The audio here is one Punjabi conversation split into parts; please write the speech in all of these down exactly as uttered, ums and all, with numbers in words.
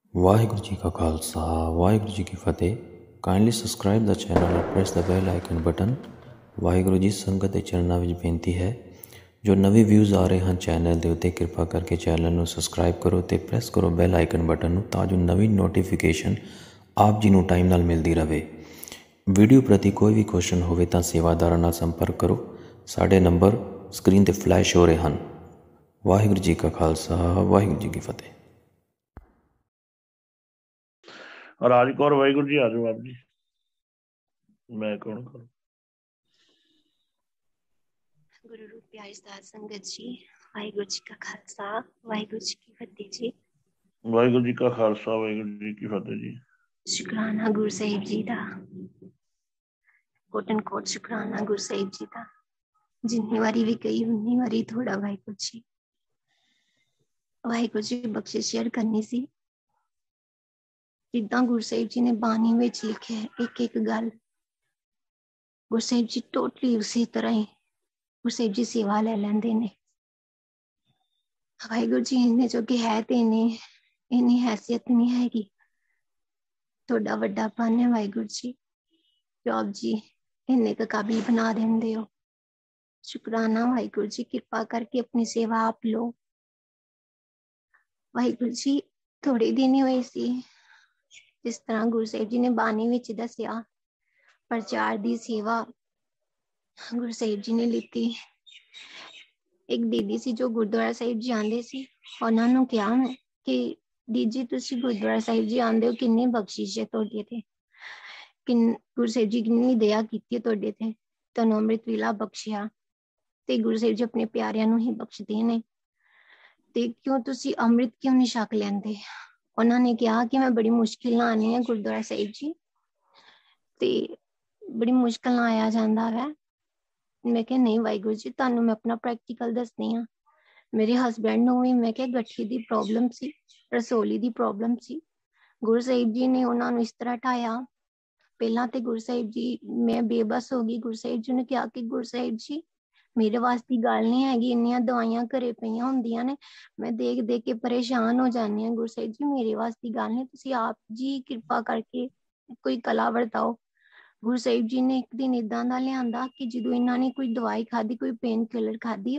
ਵਾਹਿਗੁਰੂ ਜੀ ਕਾ ਖਾਲਸਾ ਵਾਹਿਗੁਰੂ ਜੀ ਕੀ ਫਤਿਹ। ਕਾਈਂਡਲੀ ਸਬਸਕ੍ਰਾਈਬ ਦਾ channel and press the bell icon button. Waheguru ji, ਸੰਗਤ ਦੇ ਚਰਨਾਂ ਵਿੱਚ ਬੇਨਤੀ ਹੈ, ਜੋ ਨਵੇਂ ਵਿਊਜ਼ ਆ ਰਹੇ ਹਨ ਚੈਨਲ ਦੇ ਉੱਤੇ, ਕਿਰਪਾ ਕਰਕੇ ਚੈਨਲ ਨੂੰ ਸਬਸਕ੍ਰਾਈਬ ਕਰੋ ਅਤੇ ਪ੍ਰੈਸ ਕਰੋ ਬੈਲ ਆਈਕਨ ਬਟਨ ਨੂੰ, ਤਾਂ ਜੋ ਨਵੀਂ ਨੋਟੀਫਿਕੇਸ਼ਨ ਆਪ ਜੀ ਨੂੰ ਟਾਈਮ ਨਾਲ ਮਿਲਦੀ ਰਹੇ। ਵੀਡੀਓ ਪ੍ਰਤੀ ਕੋਈ ਵੀ ਕੁਐਸਚਨ ਹੋਵੇ ਤਾਂ ਸੇਵਾਦਾਰਾਂ ਨਾਲ ਸੰਪਰਕ ਕਰੋ। ਸਾਡੇ ਨੰਬਰ ਸਕਰੀਨ 'ਤੇ ਫਲੈਸ਼ ਹੋ ਰਹੇ ਹਨ। ਵਾਹਿਗੁਰੂ ਜੀ ਕਾ ਖਾਲਸਾ ਵਾਹਿਗੁਰੂ ਜੀ ਕੀ ਫਤਿਹ। ਰਾਜ ਕੌਰ, ਵਾਹਿਗੁਰੂ ਜੀ, ਆ ਜਾਓ ਆਪ ਜੀ। ਮੈਂ ਕੌਣ ਕਰੂੰ? ਗੁਰੂ ਰੂਪ ਪਿਆਰੀ ਸਾਧ ਸੰਗਤ ਜੀ, ਵਾਹਿਗੁਰੂ ਜੀ ਕਾ ਖਾਲਸਾ ਵਾਹਿਗੁਰੂ ਜੀ ਕੀ ਫਤਿਹ ਜੀ। ਵਾਹਿਗੁਰੂ ਜੀ ਕਾ ਖਾਲਸਾ ਵਾਹਿਗੁਰੂ ਜੀ ਕੀ ਫਤਿਹ ਜੀ। ਸ਼ੁਕਰਾਨਾ ਗੁਰੂ ਸਾਹਿਬ ਜੀ ਦਾ, ਕੋਟਨ ਕੋਟ ਸ਼ੁਕਰਾਨਾ ਗੁਰੂ ਸਾਹਿਬ ਜੀ ਦਾ। ਜਿੰਨੀ ਵਾਰੀ ਵੀ ਕਹੀ ਉਨੀ ਵਾਰੀ ਥੋੜਾ ਵਾਹਿਗੁਰੂ ਜੀ। ਵਾਹਿਗੁਰੂ ਜੀ ਬਖਸ਼ਿਸ਼ ਸ਼ੇਅਰ ਕਰਨੀ ਸੀ। ਜਿੱਦਾਂ ਗੁਰੂ ਸਾਹਿਬ ਜੀ ਨੇ ਬਾਣੀ ਵਿੱਚ ਲਿਖਿਆ ਇੱਕ ਇੱਕ ਗੱਲ, ਗੁਰੂ ਸਾਹਿਬ ਜੀ ਟੋਟਲੀ ਉਸੇ ਤਰ੍ਹਾਂ ਹੀ ਗੁਰੂ ਸਾਹਿਬ ਜੀ ਸੇਵਾ ਲੈ ਲੈਂਦੇ ਨੇ। ਵਾਹਿਗੁਰੂ ਜੀ ਇੰਨੇ ਜੋਗੇ ਹੈ ਤੇ ਇੰਨੀ ਇੰਨੀ ਹੈਸੀਅਤ ਨਹੀਂ ਹੈਗੀ। ਤੁਹਾਡਾ ਵੱਡਾਪਨ ਹੈ ਵਾਹਿਗੁਰੂ ਜੀ, ਜੋ ਆਪ ਜੀ ਇੰਨੇ ਕੁ ਕਾਬਿਲ ਬਣਾ ਦਿੰਦੇ ਹੋ। ਸ਼ੁਕਰਾਨਾ ਵਾਹਿਗੁਰੂ ਜੀ, ਕਿਰਪਾ ਕਰਕੇ ਆਪਣੀ ਸੇਵਾ ਆਪ ਲਓ। ਵਾਹਿਗੁਰੂ ਜੀ, ਥੋੜੇ ਦਿਨ ਹੀ ਹੋਏ ਸੀ, ਜਿਸ ਤਰ੍ਹਾਂ ਗੁਰੂ ਸਾਹਿਬ ਜੀ ਨੇ ਬਾਣੀ ਵਿੱਚ ਦੱਸਿਆ, ਪ੍ਰਚਾਰ ਦੀ ਸੇਵਾ ਗੁਰੂ ਸਾਹਿਬ ਜੀ ਨੇ ਲਿੱਤੀ। ਇੱਕ ਦੀਦੀ ਸੀ ਜੋ ਗੁਰਦੁਆਰਾ ਸਾਹਿਬ ਜੀ ਆਉਂਦੇ ਸੀ, ਉਹਨਾਂ ਨੂੰ ਕਿਹਾ ਮੈਂ ਕਿ ਦੀਦੀ ਤੁਸੀਂ ਗੁਰਦੁਆਰਾ ਸਾਹਿਬ ਜੀ ਆਉਂਦੇ ਹੋ, ਕਿੰਨੀ ਬਖਸ਼ਿਸ਼ ਹੈ ਤੁਹਾਡੇ ਤੇ, ਕਿੰਨ ਗੁਰੂ ਸਾਹਿਬ ਜੀ ਕਿੰਨੀ ਦਇਆ ਕੀਤੀ ਹੈ ਤੁਹਾਡੇ ਤੇ, ਤੁਹਾਨੂੰ ਅੰਮ੍ਰਿਤ ਵੇਲਾ ਬਖਸ਼ਿਆ। ਤੇ ਗੁਰੂ ਸਾਹਿਬ ਜੀ ਆਪਣੇ ਪਿਆਰਿਆਂ ਨੂੰ ਹੀ ਬਖਸ਼ਦੇ ਨੇ, ਤੇ ਕਿਉਂ ਤੁਸੀਂ ਅੰਮ੍ਰਿਤ ਕਿਉਂ ਨਹੀਂ ਛਕ ਲੈਂਦੇ? ਉਹਨਾਂ ਨੇ ਕਿਹਾ ਕਿ ਮੈਂ ਬੜੀ ਮੁਸ਼ਕਿਲ ਨਾਲ ਆਉਂਦੀ ਹਾਂ ਗੁਰਦੁਆਰਾ ਸਾਹਿਬ ਜੀ, ਤੇ ਬੜੀ ਮੁਸ਼ਕਿਲ ਨਾਲ ਆਇਆ ਜਾਂਦਾ ਵੈ। ਮੈਂ ਕਿਹਾ ਨਹੀਂ ਵਾਹਿਗੁਰੂ ਜੀ, ਤੁਹਾਨੂੰ ਮੈਂ ਆਪਣਾ ਪ੍ਰੈਕਟੀਕਲ ਦੱਸਦੀ ਹਾਂ। ਮੇਰੇ ਹਸਬੈਂਡ ਨੂੰ ਵੀ ਮੈਂ ਕਿਹਾ ਗਠੀਏ ਦੀ ਪ੍ਰੋਬਲਮ ਸੀ, ਰਸੋਲੀ ਦੀ ਪ੍ਰੋਬਲਮ ਸੀ। ਗੁਰੂ ਸਾਹਿਬ ਜੀ ਨੇ ਉਹਨਾਂ ਨੂੰ ਇਸ ਤਰ੍ਹਾਂ ਢਾਇਆ। ਪਹਿਲਾਂ ਤੇ ਗੁਰੂ ਸਾਹਿਬ ਜੀ, ਮੈਂ ਬੇਬਸ ਹੋ ਗਈ। ਗੁਰੂ ਸਾਹਿਬ ਜੀ ਨੇ ਕਿਹਾ ਕਿ ਗੁਰੂ ਸਾਹਿਬ ਜੀ ਮੇਰੇ ਵਾਸਤੇ ਗੱਲ ਨਹੀਂ ਹੈਗੀ, ਇੰਨੀਆਂ ਦਵਾਈਆਂ ਘਰੇ ਪਈਆਂ ਹੁੰਦੀਆਂ ਨੇ, ਮੈਂ ਦੇਖ ਦੇਖ ਕੇ ਪਰੇਸ਼ਾਨ ਹੋ ਜਾਂਦੀ ਹਾਂ। ਗੁਰੂ ਸਾਹਿਬ ਜੀ ਮੇਰੇ ਵਾਸਤੇ ਗੱਲ ਨਹੀਂ, ਤੁਸੀਂ ਆਪ ਜੀ ਕਿਰਪਾ ਕਰਕੇ ਕੋਈ ਕਲਾ ਵਰਤਾਓ। ਗੁਰੂ ਸਾਹਿਬ ਜੀ ਨੇ ਇੱਕ ਦਿਨ ਏਦਾਂ ਦਾ ਲਿਆਂਦਾ ਕਿ ਜਦੋਂ ਇਹਨਾਂ ਨੇ ਕੋਈ ਦਵਾਈ ਖਾਧੀ, ਕੋਈ ਪੇਨ ਕਿਲਰ ਖਾਧੀ,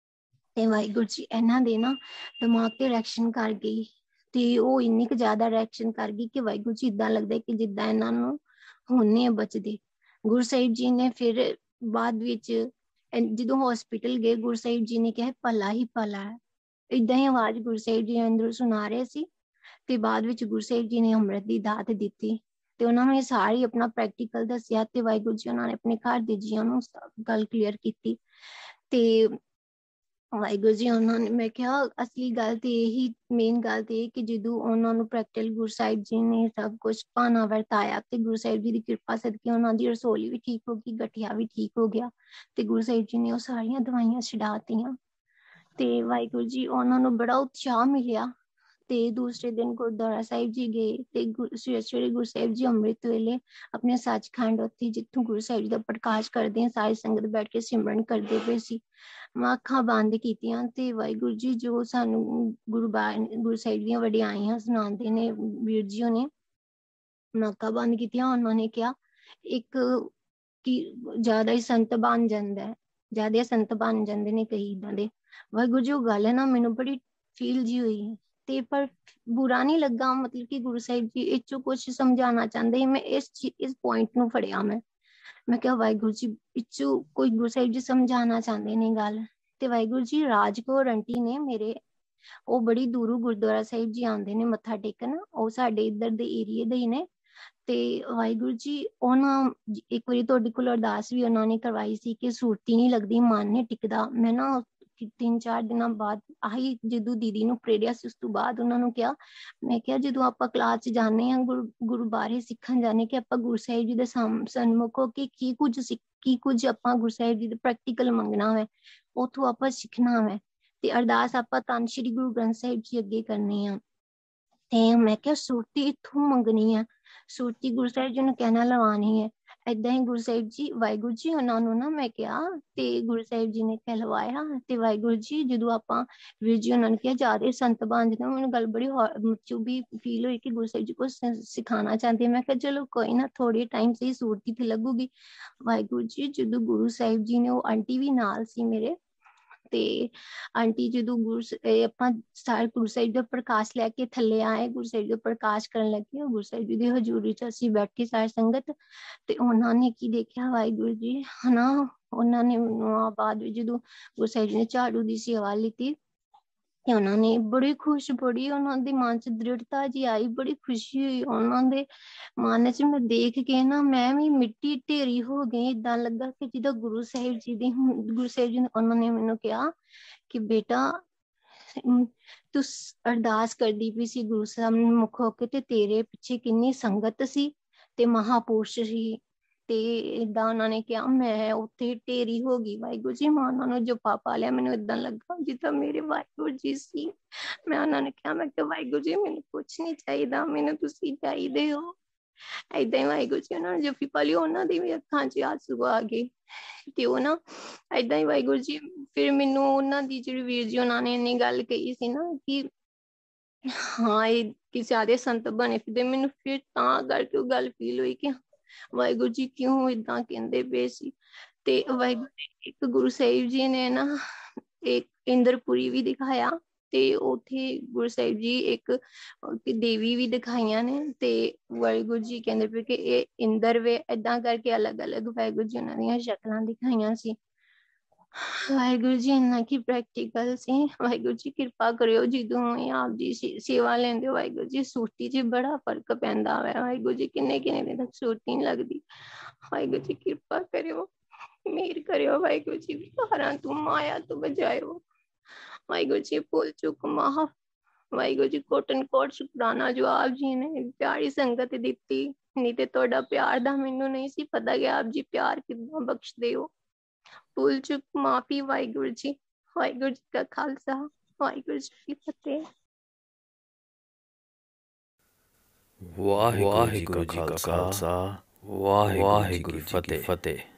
ਤੇ ਵਾਹਿਗੁਰੂ ਜੀ ਇਹਨਾਂ ਦੇ ਨਾ ਦਿਮਾਗ ਤੇ ਰਿਐਕਸ਼ਨ ਕਰ ਗਈ, ਤੇ ਉਹ ਇੰਨੀ ਕੁ ਜ਼ਿਆਦਾ ਰਿਐਕਸ਼ਨ ਕਰ ਗਈ ਕਿ ਵਾਹਿਗੁਰੂ ਜੀ ਏਦਾਂ ਲੱਗਦਾ ਕਿ ਜਿੱਦਾਂ ਇਹਨਾਂ ਨੂੰ ਹੁਣ ਨਹੀਂ ਬਚਦੇ। ਗੁਰੂ ਸਾਹਿਬ ਜੀ ਨੇ ਫਿਰ ਬਾਅਦ ਵਿੱਚ ਜਦੋਂ ਹੌਸਪੀਟਲ ਗਏ, ਗੁਰੂ ਸਾਹਿਬ ਜੀ ਨੇ ਕਿਹਾ ਭਲਾ ਹੀ ਭਲਾ ਹੈ, ਏਦਾਂ ਹੀ ਆਵਾਜ਼ ਗੁਰੂ ਸਾਹਿਬ ਜੀ ਅੰਦਰੋਂ ਸੁਣਾ ਰਹੇ ਸੀ। ਤੇ ਬਾਅਦ ਵਿੱਚ ਗੁਰੂ ਸਾਹਿਬ ਜੀ ਨੇ ਅੰਮ੍ਰਿਤ ਦੀ ਦਾਤ ਦਿੱਤੀ, ਤੇ ਉਹਨਾਂ ਨੂੰ ਇਹ ਸਾਰੀ ਆਪਣਾ ਪ੍ਰੈਕਟੀਕਲ ਦੱਸਿਆ, ਤੇ ਵਾਹਿਗੁਰੂ ਜੀ ਉਹਨਾਂ ਨੇ ਆਪਣੇ ਘਰ ਦੇ ਜੀਆਂ ਨੂੰ ਗੱਲ ਕਲੀਅਰ ਕੀਤੀ। ਤੇ ਵਾਹਿਗੁਰੂ ਜੀ ਉਹਨਾਂ ਨੇ, ਮੈਂ ਕਿਹਾ ਅਸਲੀ ਗੱਲ ਤੇ ਇਹੀ ਮੇਨ ਗੱਲ ਤੇ ਇਹ ਕਿ ਜਦੋਂ ਉਹਨਾਂ ਨੂੰ ਪ੍ਰੈਕਟੀਕਲ ਗੁਰੂ ਸਾਹਿਬ ਜੀ ਨੇ ਸਭ ਕੁਛ ਭਾਣਾ ਵਰਤਾਇਆ, ਤੇ ਗੁਰੂ ਸਾਹਿਬ ਜੀ ਦੀ ਕਿਰਪਾ ਸਦਕੇ ਉਹਨਾਂ ਦੀ ਰਸੋਲੀ ਵੀ ਠੀਕ ਹੋ ਗਈ, ਗਠੀਆ ਵੀ ਠੀਕ ਹੋ ਗਿਆ, ਤੇ ਗੁਰੂ ਸਾਹਿਬ ਜੀ ਨੇ ਉਹ ਸਾਰੀਆਂ ਦਵਾਈਆਂ ਛਡਾਤੀਆਂ। ਤੇ ਵਾਹਿਗੁਰੂ ਜੀ ਉਹਨਾਂ ਨੂੰ ਬੜਾ ਉਤਸ਼ਾਹ ਮਿਲਿਆ। ਤੇ ਦੂਸਰੇ ਦਿਨ ਗੁਰਦੁਆਰਾ ਸਾਹਿਬ ਜੀ ਗਏ, ਤੇ ਸਵੇਰੇ ਸਵੇਰੇ ਗੁਰੂ ਸਾਹਿਬ ਜੀ ਅੰਮ੍ਰਿਤ ਵੇਲੇ ਆਪਣੇ ਸੱਚਖੰਡ ਉੱਥੇ ਜਿੱਥੋਂ ਗੁਰੂ ਸਾਹਿਬ ਜੀ ਦਾ ਪ੍ਰਕਾਸ਼ ਕਰਦੇ ਆ, ਸਾਰੀ ਸੰਗਤ ਬੈਠ ਕੇ ਸਿਮਰਨ ਕਰਦੇ ਪਏ ਸੀ। ਮੈਂ ਅੱਖਾਂ ਬੰਦ ਕੀਤੀਆਂ, ਤੇ ਵਾਹਿਗੁਰੂ ਜੀ ਜੋ ਸਾਨੂੰ ਗੁਰੂ ਗੁਰੂ ਸਾਹਿਬ ਦੀਆਂ ਵਡਿਆਈਆਂ ਸੁਣਾਉਂਦੇ ਨੇ ਵੀਰ ਜੀ ਨੇ, ਮੈਂ ਅੱਖਾਂ ਬੰਦ ਕੀਤੀਆਂ। ਉਹਨਾਂ ਨੇ ਕਿਹਾ ਇੱਕ ਕਿ ਜ਼ਿਆਦਾ ਹੀ ਸੰਤ ਬਣ ਜਾਂਦਾ ਹੈ, ਜ਼ਿਆਦਾ ਸੰਤ ਬਣ ਜਾਂਦੇ ਨੇ ਕਈ ਏਦਾਂ ਦੇ। ਵਾਹਿਗੁਰੂ ਜੀ ਉਹ ਗੱਲ ਹੈ ਨਾ, ਮੈਨੂੰ ਬੜੀ ਫੀਲ ਜੀ ਹੋਈ, ਤੇ ਪਰ ਬੁਰਾ ਨਹੀਂ ਲੱਗਾ, ਮਤਲਬ ਕਿ ਗੁਰੂ ਸਾਹਿਬ ਜੀ ਇਹ ਚੋਂ ਕੁਛ ਸਮਝਾਉਣਾ ਚਾਹੁੰਦੇ। ਮੈਂ ਇਸ ਇਸ ਪੁਆਇੰਟ ਨੂੰ ਫੜਿਆ। ਮੈਂ ਮੈਂ ਕਿਹਾ ਵਾਹਿਗੁਰੂ ਜੀ ਪਿੱਛੋਂ ਕੋਈ ਗੁਰੂ ਸਾਹਿਬ ਜੀ ਸਮਝਾਉਣਾ ਚਾਹੁੰਦੇ ਨੇ ਗੱਲ। ਤੇ ਵਾਹਿਗੁਰੂ ਜੀ ਰਾਜ ਕੌਰ ਆਂਟੀ ਨੇ ਮੇਰੇ, ਉਹ ਬੜੀ ਦੂਰੋਂ ਗੁਰਦੁਆਰਾ ਸਾਹਿਬ ਜੀ ਆਉਂਦੇ ਨੇ ਮੱਥਾ ਟੇਕਣ, ਉਹ ਸਾਡੇ ਇੱਧਰ ਦੇ ਏਰੀਏ ਦੇ ਹੀ ਨੇ। ਤੇ ਵਾਹਿਗੁਰੂ ਜੀ ਉਹਨਾਂ ਇੱਕ ਵਾਰੀ ਤੁਹਾਡੇ ਕੋਲ ਅਰਦਾਸ ਵੀ ਉਹਨਾਂ ਨੇ ਕਰਵਾਈ ਸੀ ਕਿ ਸੁਰਤੀ ਨਹੀਂ ਲੱਗਦੀ, ਮਨ ਨਹੀਂ ਟਿਕਦਾ। ਮੈਂ ਨਾ ਤਿੰਨ ਚਾਰ ਦਿਨਾਂ ਬਾਅਦ ਆਹੀ ਜਦੋਂ ਦੀਦੀ ਨੂੰ ਪ੍ਰੇਰਿਆ ਸੀ, ਉਸ ਤੋਂ ਬਾਅਦ ਉਹਨਾਂ ਨੂੰ ਕਿਹਾ, ਮੈਂ ਕਿਹਾ ਜਦੋਂ ਆਪਾਂ ਕਲਾਸ ਚ ਜਾਂਦੇ ਹਾਂ, ਗੁਰੂ ਗੁਰੂ ਬਾਰੇ ਸਿੱਖਣ ਜਾਂਦੇ, ਕਿ ਆਪਾਂ ਗੁਰੂ ਸਾਹਿਬ ਜੀ ਦੇ ਸਨਮੁਖ ਹੋ ਕੇ ਕੀ ਕੁੱਝ ਸਿੱਖ ਕੀ ਕੁੱਝ ਆਪਾਂ ਗੁਰੂ ਸਾਹਿਬ ਜੀ ਦੇ ਪ੍ਰੈਕਟੀਕਲ ਮੰਗਣਾ ਵੈ, ਉੱਥੋਂ ਆਪਾਂ ਸਿੱਖਣਾ ਵੈ, ਤੇ ਅਰਦਾਸ ਆਪਾਂ ਧੰਨ ਸ਼੍ਰੀ ਗੁਰੂ ਗ੍ਰੰਥ ਸਾਹਿਬ ਜੀ ਅੱਗੇ ਕਰਨੀ ਆ। ਤੇ ਮੈਂ ਕਿਹਾ ਸੁਰਤੀ ਇੱਥੋਂ ਮੰਗਣੀ ਆ, ਸੁਰਤੀ ਗੁਰੂ ਸਾਹਿਬ ਜੀ ਨੂੰ ਕਹਿਣਾ ਲਵਾਉਣੀ ਹੈ। ਏਦਾਂ ਹੀ ਗੁਰੂ ਸਾਹਿਬ ਜੀ ਵਾਹਿਗੁਰੂ ਜੀ ਉਹਨਾਂ ਨੂੰ ਨਾ ਮੈਂ ਕਿਹਾ ਤੇ ਗੁਰੂ ਸਾਹਿਬ ਜੀ ਨੇ ਕਹਿਲਵਾਇਆ ਤੇ ਵਾਹਿਗੁਰੂ ਜੀ ਜਦੋਂ ਆਪਾਂ ਵੀਰ ਜੀ ਉਹਨਾਂ ਨੇ ਕਿਹਾ ਜਿਆਦਾ ਸੰਤ ਬਣ ਜਾਣਾ, ਮੈਨੂੰ ਗੱਲ ਬੜੀ ਚੁਭੀ ਫੀਲ ਹੋਈ ਕਿ ਗੁਰੂ ਸਾਹਿਬ ਜੀ ਕੁਛ ਸਿਖਾਣਾ ਚਾਹੁੰਦੇ। ਮੈਂ ਕਿਹਾ ਚਲੋ ਕੋਈ ਨਾ ਥੋੜੇ ਟਾਈਮ ਸੇ ਸੂਰਤੀ ਤੇ ਲੱਗੂਗੀ। ਵਾਹਿਗੁਰੂ ਜੀ ਜਦੋਂ ਗੁਰੂ ਸਾਹਿਬ ਜੀ ਨੇ, ਉਹ ਆਂਟੀ ਵੀ ਨਾਲ ਸੀ ਮੇਰੇ, ਤੇ ਆਂਟੀ ਜਦੋਂ ਗੁਰੂ ਆਪਾਂ ਸਾਰੇ ਗੁਰੂ ਸਾਹਿਬ ਦਾ ਪ੍ਰਕਾਸ਼ ਲੈ ਕੇ ਥੱਲੇ ਆਏ, ਗੁਰੂ ਸਾਹਿਬ ਦਾ ਪ੍ਰਕਾਸ਼ ਕਰਨ ਲੱਗੇ, ਗੁਰੂ ਸਾਹਿਬ ਜੀ ਦੀ ਹਜ਼ੂਰੀ ਚ ਅਸੀਂ ਬੈਠੀ ਸਾਰੀ ਸੰਗਤ, ਤੇ ਉਹਨਾਂ ਨੇ ਕੀ ਦੇਖਿਆ ਵਾਹਿਗੁਰੂ ਜੀ ਹਨਾ, ਉਹਨਾਂ ਨੇ ਬਾਅਦ ਵਿੱਚ ਜਦੋਂ ਗੁਰੂ ਸਾਹਿਬ ਜੀ ਨੇ ਝਾੜੂ ਦੀ ਸੇਵਾ ਲਿੱਤੀ ਤੇ ਉਹਨਾਂ ਨੇ ਬੜੀ ਖੁਸ਼, ਬੜੀ ਉਹਨਾਂ ਦੇ ਮਨ ਚ ਦ੍ਰਿੜਤਾ ਜੀ ਆਈ, ਬੜੀ ਖੁਸ਼ੀ ਹੋਈ ਉਹਨਾਂ ਦੇ ਮਨ ਚ। ਮੈਂ ਦੇਖ ਕੇ ਨਾ ਮੈਂ ਵੀ ਮਿੱਟੀ ਢੇਰੀ ਹੋ ਗਈ, ਏਦਾਂ ਲੱਗਾ ਕਿ ਜਿੱਦਾਂ ਗੁਰੂ ਸਾਹਿਬ ਜੀ ਦੀ, ਗੁਰੂ ਸਾਹਿਬ ਜੀ ਨੇ ਉਹਨਾਂ ਨੇ ਮੈਨੂੰ ਕਿਹਾ ਕਿ ਬੇਟਾ ਤੂੰ ਅਰਦਾਸ ਕਰਦੀ ਪਈ ਸੀ ਗੁਰੂ ਸਾਹਿਬ ਨੂੰ ਮੁੱਖ ਹੋ ਕੇ, ਤੇ ਤੇਰੇ ਪਿੱਛੇ ਕਿੰਨੀ ਸੰਗਤ ਸੀ ਤੇ ਮਹਾਪੁਰਸ਼ ਸੀ, ਤੇ ਏਦਾਂ ਉਹਨਾਂ ਨੇ ਕਿਹਾ। ਮੈਂ ਉੱਥੇ ਢੇਰੀ ਹੋ ਗਈ ਵਾਹਿਗੁਰੂ ਜੀ, ਮੈਂ ਉਹਨਾਂ ਨੂੰ ਜਪਾ ਪਾ ਲਿਆ, ਮੈਨੂੰ ਏਦਾਂ ਲੱਗਾ ਜਿੱਦਾਂ ਮੇਰੇ ਵਾਹਿਗੁਰੂ ਜੀ ਸੀ। ਮੈਂ ਉਹਨਾਂ ਨੇ ਕਿਹਾ, ਮੈਂ ਕਿਹਾ ਵਾਹਿਗੁਰੂ ਜੀ ਮੈਨੂੰ ਕੁਛ ਨੀ ਚਾਹੀਦਾ, ਮੈਨੂੰ ਤੁਸੀਂ ਚਾਹੀਦੇ ਹੋ। ਏਦਾਂ ਹੀ ਵਾਹਿਗੁਰੂ ਜੀ ਉਹਨਾਂ ਨੂੰ ਜੱਫੀ ਪਾ ਲਈ, ਉਹਨਾਂ ਦੀ ਵੀ ਅੱਖਾਂ ਚ ਆਂਸੂ ਆ ਗਏ। ਤੇ ਉਹ ਨਾ ਏਦਾਂ ਹੀ ਵਾਹਿਗੁਰੂ ਜੀ ਫਿਰ ਮੈਨੂੰ ਉਹਨਾਂ ਦੀ ਜਿਹੜੀ ਵੀਰ ਜੀ ਉਹਨਾਂ ਨੇ ਇੰਨੀ ਗੱਲ ਕਹੀ ਸੀ ਨਾ ਕਿ ਹਾਂ ਇਹ ਕਿ ਜ਼ਿਆਦਾ ਸੰਤ ਬਣੇ ਫਿਰਦੇ, ਮੈਨੂੰ ਫਿਰ ਤਾਂ ਕਰਕੇ ਉਹ ਗੱਲ ਫੀਲ ਹੋਈ ਕਿ ਵਾਹਿਗੁਰੂ ਜੀ ਕਿਉਂ ਏਦਾਂ ਕਹਿੰਦੇ ਪਏ ਸੀ। ਤੇ ਵਾਹਿਗੁਰੂ ਜੀ ਇੱਕ ਗੁਰੂ ਸਾਹਿਬ ਜੀ ਨੇ ਨਾ ਇੱਕ ਇੰਦਰਪੁਰੀ ਵੀ ਦਿਖਾਇਆ, ਤੇ ਉੱਥੇ ਗੁਰੂ ਸਾਹਿਬ ਜੀ ਇੱਕ ਦੇਵੀ ਵੀ ਦਿਖਾਈਆਂ ਨੇ, ਤੇ ਵਾਹਿਗੁਰੂ ਜੀ ਕਹਿੰਦੇ ਪਏ ਕਿ ਇਹ ਇੰਦਰ ਵੇ, ਏਦਾਂ ਕਰਕੇ ਅਲੱਗ ਅਲੱਗ ਵਾਹਿਗੁਰੂ ਜੀ ਉਹਨਾਂ ਦੀਆਂ ਸ਼ਕਲਾਂ ਦਿਖਾਈਆਂ ਸੀ। ਵਾਹਿਗੁਰੂ ਜੀ ਇੰਨਾ ਕੀ ਪ੍ਰੈਕਟੀਕਲ ਸੀ। ਵਾਹਿਗੁਰੂ ਜੀ ਕਿਰਪਾ ਕਰਿਓ, ਜਦੋਂ ਇਹ ਆਪ ਜੀ ਸੇਵਾ ਲੈਂਦੇ ਹੋ ਵਾਹਿਗੁਰੂ ਜੀ ਸੁਰਤੀ ਚ ਬੜਾ ਫਰਕ ਪੈਂਦਾ ਵਾ। ਵਾਹਿਗੁਰੂ ਜੀ ਕਿੰਨੇ ਕਿੰਨੇ ਦਿਨ ਤੱਕ ਸੁਰਤੀ ਨਹੀਂ ਲੱਗਦੀ। ਵਾਹਿਗੁਰੂ ਜੀ ਕਿਰਪਾ ਕਰਿਓ, ਮੇਰ ਕਰਿਓ ਵਾਹਿਗੁਰੂ ਜੀ, ਵਿਕਾਰਾਂ ਤੋਂ ਮਾਇਆ ਤੋਂ ਬਚਾਇਓ ਵਾਹਿਗੁਰੂ ਜੀ, ਭੁੱਲ ਚੁੱਕ ਮਾਫ। ਵਾਹਿਗੁਰੂ ਜੀ ਕੋਟਨ ਕੋਟ ਸ਼ੁਕਰਾਨਾ ਜੋ ਆਪ ਜੀ ਨੇ ਪਿਆਰੀ ਸੰਗਤ ਦਿੱਤੀ, ਨਹੀਂ ਤੇ ਤੁਹਾਡਾ ਪਿਆਰ ਦਾ ਮੈਨੂੰ ਨਹੀਂ ਸੀ ਪਤਾ ਕਿ ਆਪ ਜੀ ਪਿਆਰ ਕਿੱਦਾਂ ਬਖਸ਼ਦੇ ਹੋ। ਭੁੱਲ ਚੁੱਕ ਮਾਫੀ ਵਾਹਿਗੁਰੂ ਜੀ। ਵਾਹਿਗੁਰੂ ਜੀ ਕਾ ਖਾਲਸਾ, ਵਾਹਿਗੁਰੂ ਜੀ ਕੀ ਫਤਿਹ। ਵਾਹਿਗੁਰੂ ਜੀ ਕਾ ਖਾਲਸਾ, ਵਾਹਿਗੁਰੂ ਜੀ ਕੀ ਫਤਿਹ।